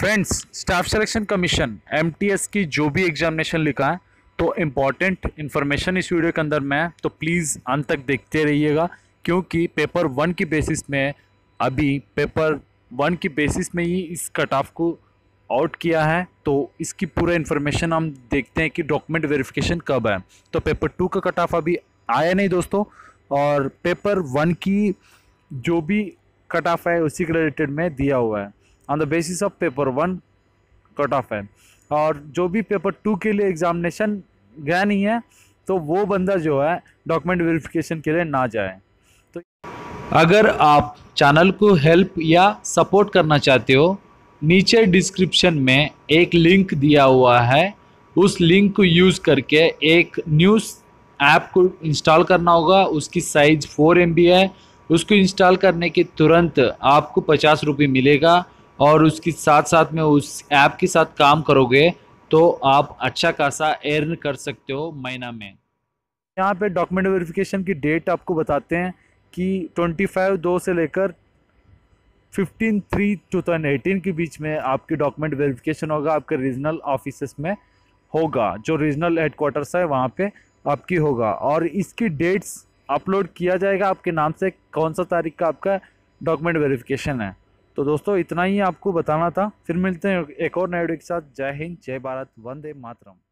Friends, staff selection commission MTS की जो भी एग्जामिनेशन लिखा है तो इम्पॉर्टेंट इन्फॉर्मेशन इस वीडियो के अंदर में है, तो प्लीज़ अंत तक देखते रहिएगा क्योंकि पेपर वन की बेसिस में अभी पेपर वन की बेसिस में ही इस कट ऑफ को आउट किया है। तो इसकी पूरा इन्फॉर्मेशन हम देखते हैं कि डॉक्यूमेंट वेरिफिकेशन कब है। तो पेपर टू का कट ऑफ अभी आया नहीं दोस्तों, और पेपर वन की जो भी कट ऑफ है उसी के रिलेटेड में दिया हुआ है। On the basis of paper one cut off है, और जो भी पेपर टू के लिए एग्जामिनेशन गया नहीं है तो वो बंदा जो है डॉक्यूमेंट वेरिफिकेशन के लिए ना जाए। तो अगर आप चैनल को हेल्प या सपोर्ट करना चाहते हो, नीचे डिस्क्रिप्शन में एक लिंक दिया हुआ है, उस लिंक को यूज़ करके एक न्यूज़ ऐप को इंस्टॉल करना होगा। उसकी साइज़ 4 MB है। उसको इंस्टॉल करने के तुरंत आपको 50 रुपये मिलेगा, और उसके साथ साथ में उस ऐप के साथ काम करोगे तो आप अच्छा खासा अर्न कर सकते हो महीना में। यहाँ पे डॉक्यूमेंट वेरिफिकेशन की डेट आपको बताते हैं कि 25/2 से लेकर 15/3/2018 के बीच में आपकी डॉक्यूमेंट वेरिफिकेशन होगा, आपके रीजनल ऑफिसेस में होगा, जो रीजनल हेडक्वार्टर्स है वहाँ पे आपकी होगा। और इसकी डेट्स अपलोड किया जाएगा आपके नाम से, कौन सा तारीख का आपका डॉक्यूमेंट वेरिफिकेशन है। तो दोस्तों इतना ही आपको बताना था, फिर मिलते हैं एक और नए वीडियो के साथ। जय हिंद, जय भारत, वंदे मातरम।